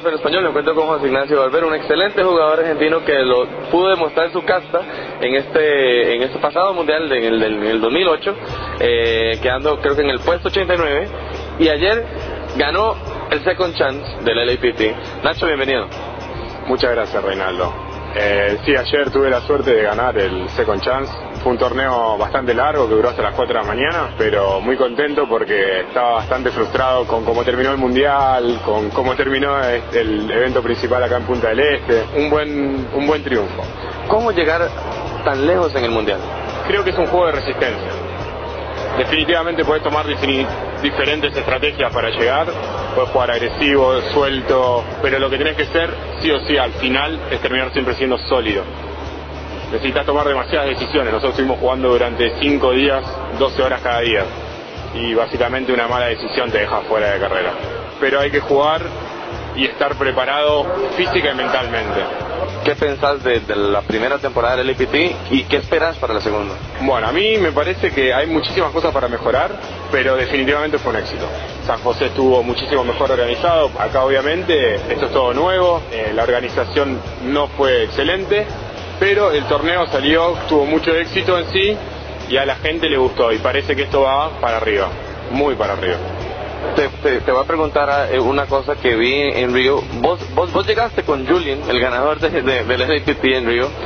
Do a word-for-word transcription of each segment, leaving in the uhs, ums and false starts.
Profe Español, me encuentro con José Ignacio Barbero, un excelente jugador argentino que lo pudo demostrar su casta en este en este pasado mundial, en el, en el dos mil ocho, eh, quedando creo que en el puesto ochenta y nueve, y ayer ganó el Second Chance del L A P T. Nacho, bienvenido. Muchas gracias, Reinaldo. Eh, sí, ayer tuve la suerte de ganar el Second Chance. Fue un torneo bastante largo que duró hasta las cuatro de la mañana, pero muy contento porque estaba bastante frustrado con cómo terminó el Mundial, con cómo terminó el evento principal acá en Punta del Este. Un buen, un buen triunfo. ¿Cómo llegar tan lejos en el Mundial? Creo que es un juego de resistencia. Definitivamente puedes tomar diferentes estrategias para llegar, puedes jugar agresivo, suelto, pero lo que tenés que hacer, sí o sí, al final, es terminar siempre siendo sólido. Necesitas tomar demasiadas decisiones. Nosotros estuvimos jugando durante cinco días, doce horas cada día, y básicamente una mala decisión te deja fuera de carrera. Pero hay que jugar y estar preparado física y mentalmente. ¿Qué pensás de, de la primera temporada del L A P T y qué esperas para la segunda? Bueno, a mí me parece que hay muchísimas cosas para mejorar, pero definitivamente fue un éxito. San José estuvo muchísimo mejor organizado. Acá obviamente esto es todo nuevo, eh, la organización no fue excelente, pero el torneo salió, tuvo mucho éxito en sí y a la gente le gustó y parece que esto va para arriba, muy para arriba. Te, te, te voy a preguntar eh, una cosa que vi en Río. Vos, vos, vos llegaste con Julian, el ganador de, de, del L A P T en Río,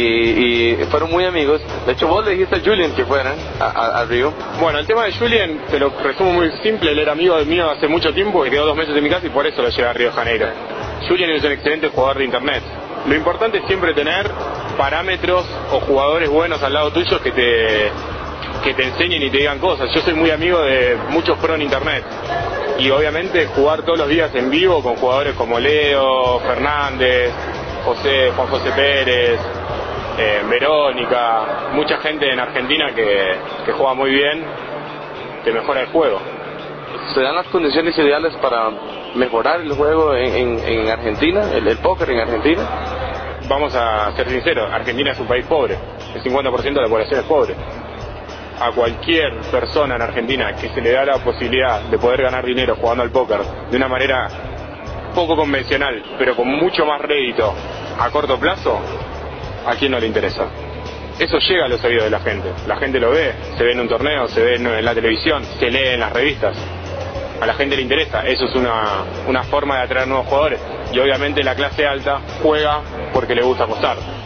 y, y fueron muy amigos. De hecho, vos le dijiste a Julian que fueran a, a, a Río. Bueno, el tema de Julian, te lo resumo muy simple. Él era amigo mío hace mucho tiempo y quedó dos meses en mi casa y por eso lo llevé a Río de Janeiro. Julian es un excelente jugador de internet. Lo importante es siempre tener parámetros o jugadores buenos al lado tuyo que te... que te enseñen y te digan cosas. Yo soy muy amigo de muchos pro en internet y obviamente jugar todos los días en vivo con jugadores como Leo, Fernández, José, Juan José Pérez, eh, Verónica, mucha gente en Argentina que, que juega muy bien, te mejora el juego. ¿Se dan las condiciones ideales para mejorar el juego en, en, en Argentina, el, el póker en Argentina? Vamos a ser sinceros, Argentina es un país pobre, el cincuenta por ciento de la población es pobre. A cualquier persona en Argentina que se le da la posibilidad de poder ganar dinero jugando al póker de una manera poco convencional, pero con mucho más rédito a corto plazo, ¿a quién no le interesa? Eso llega a los oídos de la gente. La gente lo ve, se ve en un torneo, se ve en la televisión, se lee en las revistas. A la gente le interesa. Eso es una, una forma de atraer nuevos jugadores. Y obviamente la clase alta juega porque le gusta apostar.